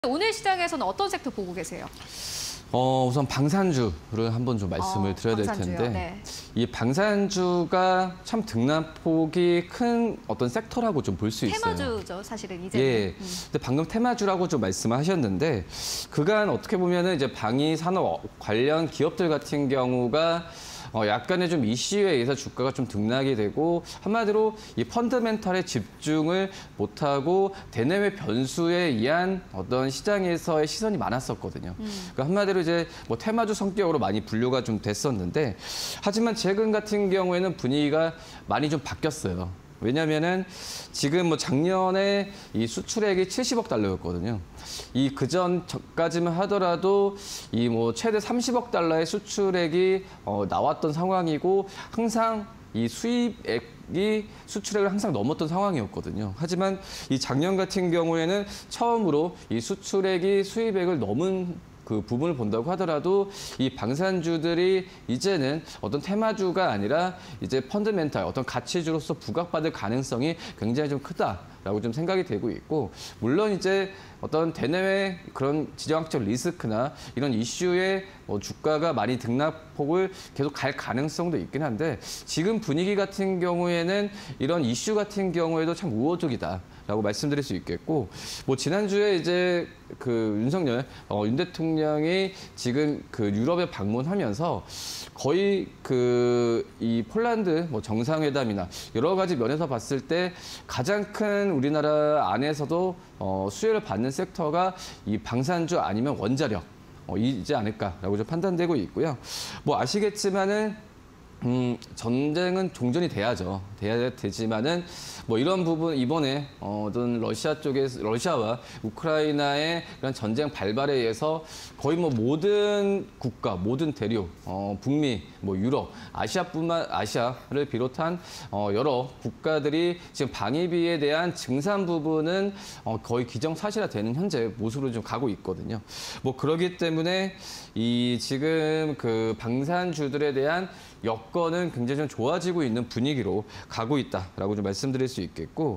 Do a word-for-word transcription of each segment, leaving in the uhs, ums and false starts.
오늘 시장에서는 어떤 섹터 보고 계세요? 어, 우선 방산주를 한번 좀 말씀을 어, 드려야 될 방산주요? 텐데 네. 이 방산주가 참 등락폭이 큰 어떤 섹터라고 좀 볼 수 있어요. 테마주죠, 사실은 이제. 예. 음. 근데 방금 테마주라고 좀 말씀하셨는데 그간 어떻게 보면은 이제 방위 산업 관련 기업들 같은 경우가 어, 약간의 좀 이슈에 의해서 주가가 좀 등락이 되고 한마디로 이 펀더멘털에 집중을 못하고 대내외 변수에 의한 어떤 시장에서의 시선이 많았었거든요. 음. 그러니까 한마디로 이제 뭐 테마주 성격으로 많이 분류가 좀 됐었는데 하지만 최근 같은 경우에는 분위기가 많이 좀 바뀌었어요. 왜냐면은 지금 뭐 작년에 이 수출액이 칠십억 달러였거든요. 이 그전까지만 하더라도 이 뭐 최대 삼십억 달러의 수출액이 어 나왔던 상황이고 항상 이 수입액이 수출액을 항상 넘었던 상황이었거든요. 하지만 이 작년 같은 경우에는 처음으로 이 수출액이 수입액을 넘은 그 부분을 본다고 하더라도 이 방산주들이 이제는 어떤 테마주가 아니라 이제 펀더멘탈 어떤 가치주로서 부각받을 가능성이 굉장히 좀 크다라고 좀 생각이 되고 있고 물론 이제 어떤 대내외 그런 지정학적 리스크나 이런 이슈에 뭐 주가가 많이 등락폭을 계속 갈 가능성도 있긴 한데 지금 분위기 같은 경우에는 이런 이슈 같은 경우에도 참 우호적이다라고 말씀드릴 수 있겠고 뭐 지난주에 이제 그 윤석열 어, 윤 대통령이 지금 그 유럽에 방문하면서 거의 그 이 폴란드 뭐 정상회담이나 여러 가지 면에서 봤을 때 가장 큰 우리나라 안에서도 어, 수혜를 받는 섹터가 이 방산주 아니면 원자력 어, 이지 않을까라고 좀 판단되고 있고요. 뭐 아시겠지만은 음, 전쟁은 종전이 돼야죠. 돼야 되지만은 뭐 이런 부분 이번에 어떤 러시아 쪽에서 러시아와 우크라이나의 그런 전쟁 발발에 의해서 거의 뭐 모든 국가, 모든 대륙, 어, 북미, 뭐 유럽, 아시아뿐만 아시아를 비롯한 어, 여러 국가들이 지금 방위비에 대한 증산 부분은 어, 거의 기정사실화되는 현재 모습으로 좀 가고 있거든요. 뭐 그러기 때문에 이 지금 그 방산주들에 대한 여건은 굉장히 좀 좋아지고 있는 분위기로 가고 있다라고 좀 말씀드릴 수 있겠고,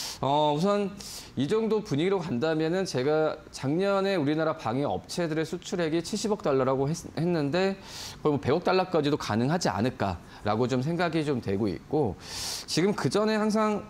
어, 우선 이 정도 분위기로 간다면은 제가 작년에 우리나라 방위 업체들의 수출액이 칠십억 달러라고 했, 했는데 거의 뭐 백억 달러까지도 가능하지 않을까라고 좀 생각이 좀 되고 있고, 지금 그 전에 항상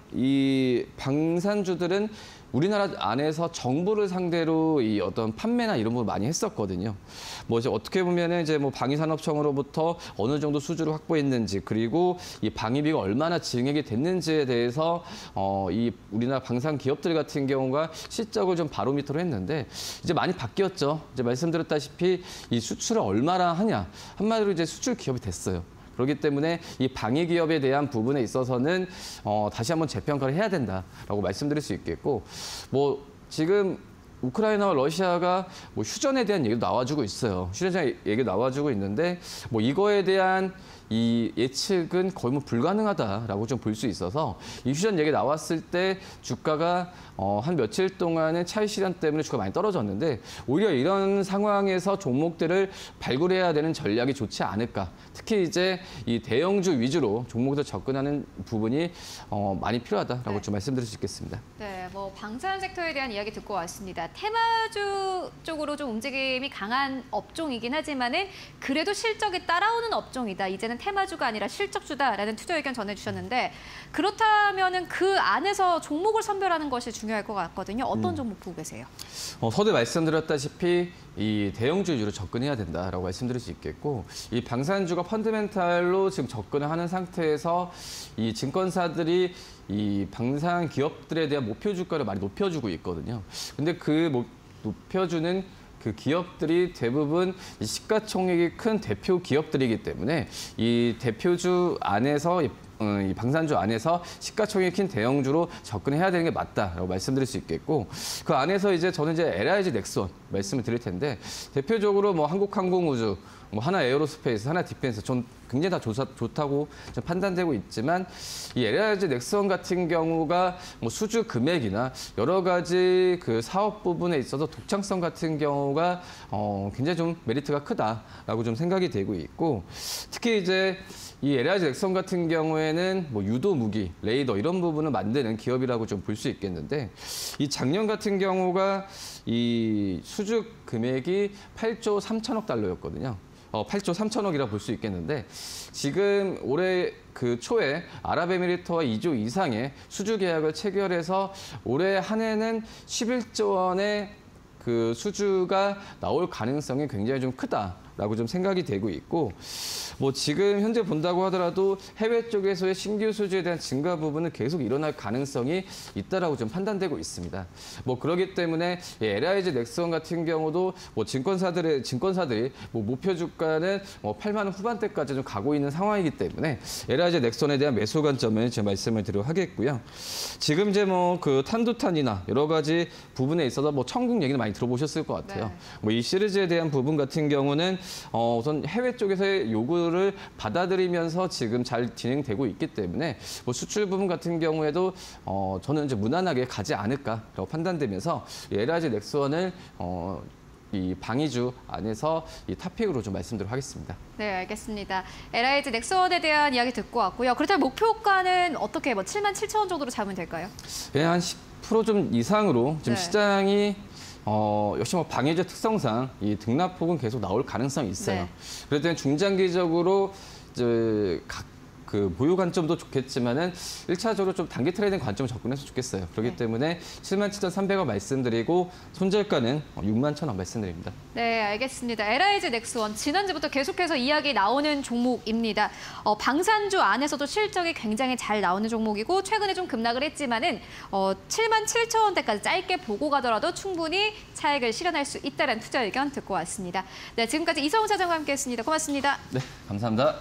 이 방산주들은 우리나라 안에서 정부를 상대로 이 어떤 판매나 이런 걸 많이 했었거든요. 뭐 이제 어떻게 보면은 이제 뭐 방위산업청으로부터 어느 정도 수주를 확보했는지 그리고 이 방위비가 얼마나 증액이 됐는지에 대해서 어 이 우리나라 방산 기업들 같은 경우가 실적을 좀 바로미터로 했는데 이제 많이 바뀌었죠. 이제 말씀드렸다시피 이 수출을 얼마나 하냐 한마디로 이제 수출 기업이 됐어요. 그렇기 때문에 이 방위 기업에 대한 부분에 있어서는 어, 다시 한번 재평가를 해야 된다라고 말씀드릴 수 있겠고, 뭐 지금 우크라이나와 러시아가 뭐 휴전에 대한 얘기도 나와주고 있어요. 휴전 얘기 나와주고 있는데 뭐 이거에 대한 이 예측은 거의 뭐 불가능하다라고 좀 볼 수 있어서 이 휴전 얘기 나왔을 때 주가가 어, 한 며칠 동안은 차익 실현 때문에 주가가 많이 떨어졌는데 오히려 이런 상황에서 종목들을 발굴해야 되는 전략이 좋지 않을까. 특히 이제 이 대형주 위주로 종목들 접근하는 부분이 어, 많이 필요하다라고 네. 좀 말씀드릴 수 있겠습니다. 네, 뭐 방산 섹터에 대한 이야기 듣고 왔습니다. 테마주 쪽으로 좀 움직임이 강한 업종이긴 하지만은 그래도 실적이 따라오는 업종이다. 이제는 테마주가 아니라 실적주다라는 투자 의견 전해주셨는데 그렇다면은 그 안에서 종목을 선별하는 것이 중요할 것 같거든요. 어떤 음. 종목 보고 계세요? 어, 서두에 말씀드렸다시피 이 대형주 위주로 접근해야 된다라고 말씀드릴 수 있겠고 이 방산주가 펀드멘탈로 지금 접근을 하는 상태에서 이 증권사들이 이 방산 기업들에 대한 목표 주가를 많이 높여주고 있거든요. 근데 그 뭐, 높여주는 그 기업들이 대부분 이 시가총액이 큰 대표 기업들이기 때문에 이 대표주 안에서 이 방산주 안에서 시가총액이 큰 대형주로 접근해야 되는 게 맞다라고 말씀드릴 수 있겠고 그 안에서 이제 저는 이제 엘아이지 넥스원 말씀을 드릴 텐데 대표적으로 뭐 한국항공우주, 뭐 하나 에어로스페이스, 하나 디펜스 전 굉장히 다 좋사, 좋다고 좀 판단되고 있지만 이 엘아이지 넥스원 같은 경우가 뭐 수주 금액이나 여러 가지 그 사업 부분에 있어서 독창성 같은 경우가 어, 굉장히 좀 메리트가 크다라고 좀 생각이 되고 있고 특히 이제 이 엘아이지 넥스원 같은 경우에는 뭐 유도 무기, 레이더 이런 부분을 만드는 기업이라고 좀 볼 수 있겠는데 이 작년 같은 경우가 이 수주 금액이 팔조 삼천억 달러였거든요. 어, 팔조 삼천억이라 볼 수 있겠는데 지금 올해 그 초에 아랍에미리트와 이조 이상의 수주 계약을 체결해서 올해 한 해는 십일조 원의 그 수주가 나올 가능성이 굉장히 좀 크다라고 좀 생각이 되고 있고 뭐 지금 현재 본다고 하더라도 해외 쪽에서의 신규 수주에 대한 증가 부분은 계속 일어날 가능성이 있다라고 좀 판단되고 있습니다. 뭐 그렇기 때문에 엘아이지 넥스원 같은 경우도 뭐 증권사들의 증권사들이 뭐 목표 주가는 뭐 팔만 원 후반대까지 좀 가고 있는 상황이기 때문에 엘아이지 넥스원에 대한 매수 관점을 제가 말씀을 드리도록 하겠고요. 지금 이제 뭐 그 탄도탄이나 여러 가지 부분에 있어서 뭐 천국 얘기는 많이 들어보셨을 것 같아요. 네. 뭐 이 시리즈에 대한 부분 같은 경우는 어 우선 해외 쪽에서의 요구를 받아들이면서 지금 잘 진행되고 있기 때문에 뭐 수출 부분 같은 경우에도 어 저는 이제 무난하게 가지 않을까라고 판단되면서 엘아이지 넥스원을 어 이 방위주 안에서 이 탑픽으로 좀 말씀드리도록 하겠습니다. 네, 알겠습니다. 엘아이지 넥스원에 대한 이야기 듣고 왔고요. 그렇다면 목표가는 어떻게 뭐 칠만 칠천 원 정도로 잡으면 될까요? 예, 한 십 퍼센트 좀 이상으로 지금 네. 시장이 어, 역시 뭐 방해제 특성상 이 등락폭은 계속 나올 가능성이 있어요. 네. 그럴 때는 중장기적으로 이제 각 그 보유 관점도 좋겠지만은 일차적으로 좀 단기 트레이딩 관점을 접근해서 좋겠어요. 그렇기 네. 때문에 칠만 칠천삼백 원 말씀드리고 손절가는 육만 천 원 말씀드립니다. 네, 알겠습니다. 엘아이지 넥스원 지난주부터 계속해서 이야기 나오는 종목입니다. 어, 방산주 안에서도 실적이 굉장히 잘 나오는 종목이고 최근에 좀 급락을 했지만은 어, 칠만 칠천 원대까지 짧게 보고 가더라도 충분히 차익을 실현할 수 있다는 투자 의견 듣고 왔습니다. 네, 지금까지 이성훈 차장과 함께했습니다. 고맙습니다. 네, 감사합니다.